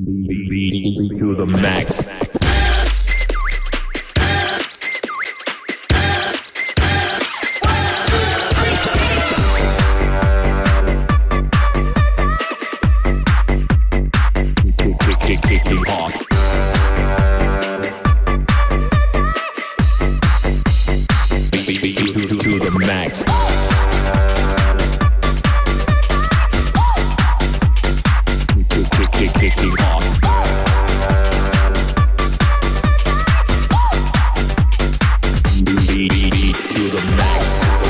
Beat to the max. Kick off. Beat to the max. Kick off. Beat to the max.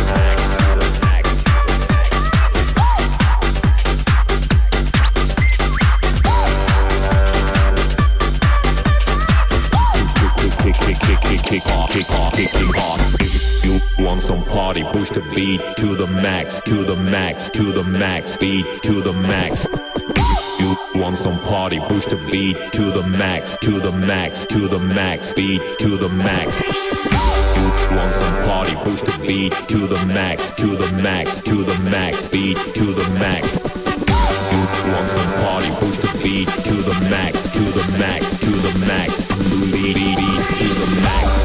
Kick off. If you want some party, push the beat to the max, to the max, to the max, beat to the max. If you want some party, push the beat to the max, to the max, to the max, beat to the max. If you want some party, push the beat to the max, to the max, to the max, beat to the max. If you want some party, push the beat to the max, to the max, to the max, beat to the max.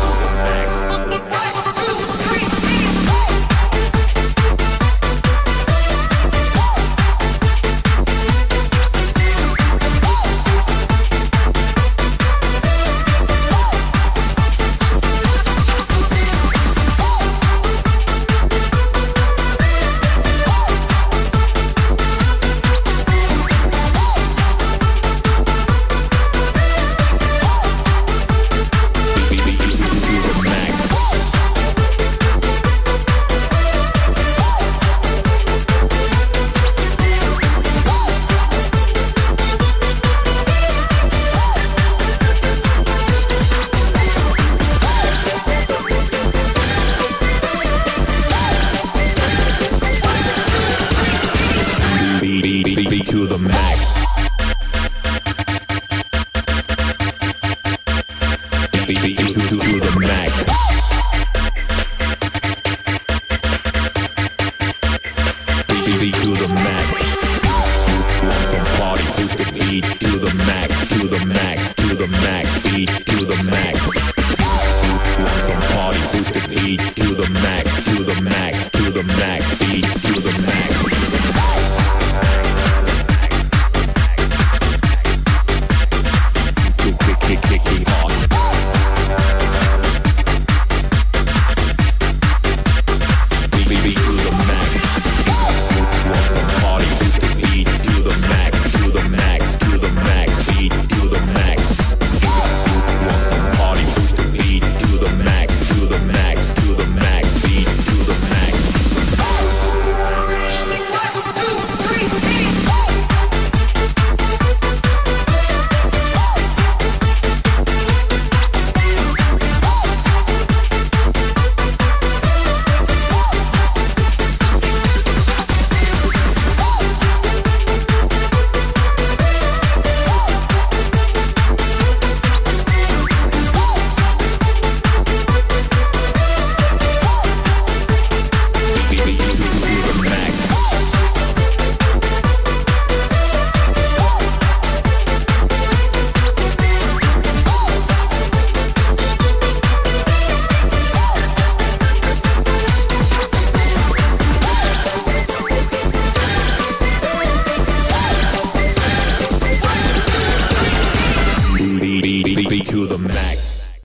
Beat to the max. Beat to the max. Beat to the max. Want some party? Push the beat to the max, to the max, to the max. Beat to the max. Want some party? Push the beat to the max, to the max, to the max. Beat to the max. Kicking off. Beat to the max. Want some party? Push the beat to the max, to the max, to the max. Beat to the max. Want some party? Push the beat to the max, to the max, to the max. Beat to the max. Beat to the max.